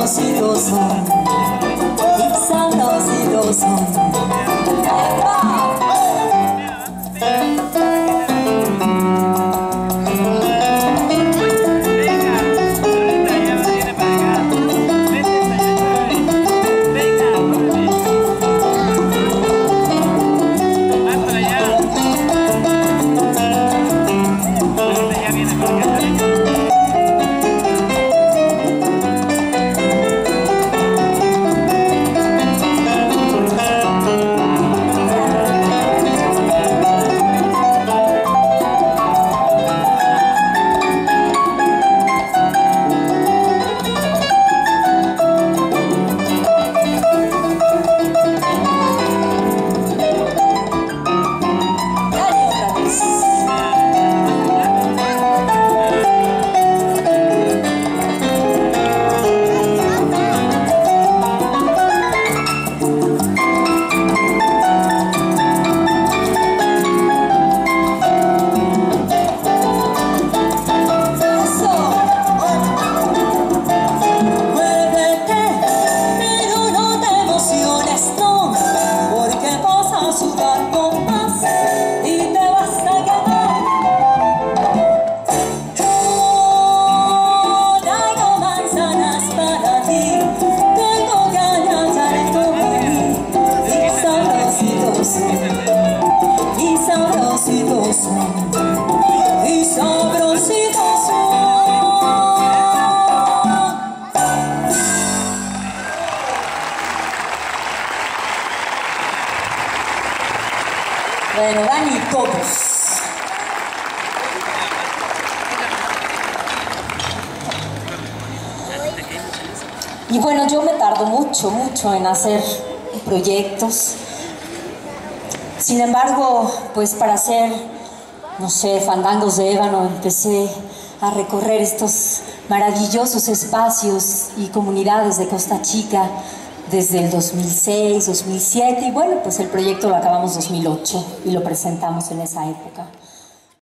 sabrositos son, y sabrositos son. Y sabrositos son. Bueno, Dani, todos. Y bueno, yo me tardo mucho en hacer proyectos. Sin embargo, pues para hacer, no sé, Fandangos de Ébano, empecé a recorrer estos maravillosos espacios y comunidades de Costa Chica desde el 2006, 2007, y bueno, pues el proyecto lo acabamos en 2008 y lo presentamos en esa época.